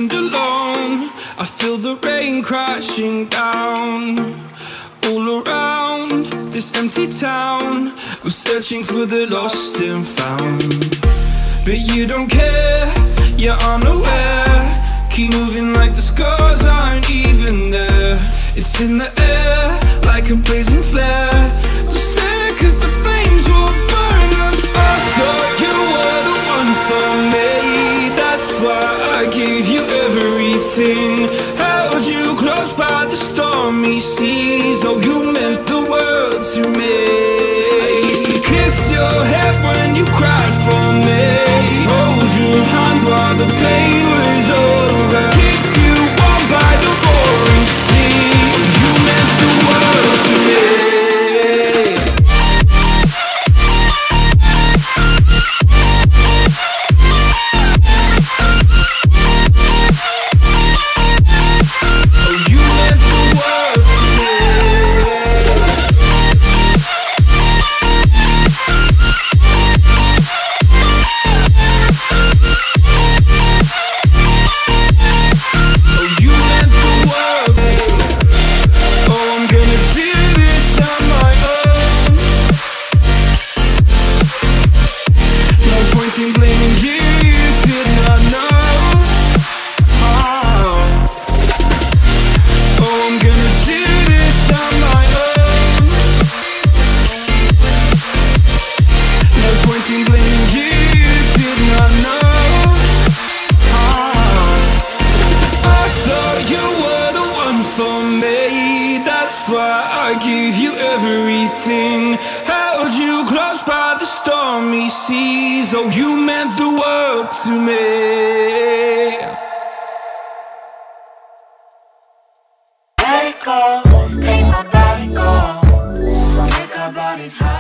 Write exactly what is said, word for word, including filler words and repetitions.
and alone. I feel the rain crashing down all around this empty town. I'm searching for the lost and found, but you don't care, you're unaware. Keep moving like the scars aren't even there. It's in the air like a blazing flare. Don't stare cause the flames will burn us. I thought you were the one for me, that's why I gave you everything. Held you close by the stormy seas. Oh, you meant the world to me. I used to kiss your head when you cried for me, hold your hand while the pain was over, keep you warm by the roaring sea. You meant the world to me. That's why I gave you everything. Held you close by the stormy seas. Oh, you meant the world to me. Let it go, make my body go. Make our bodies high.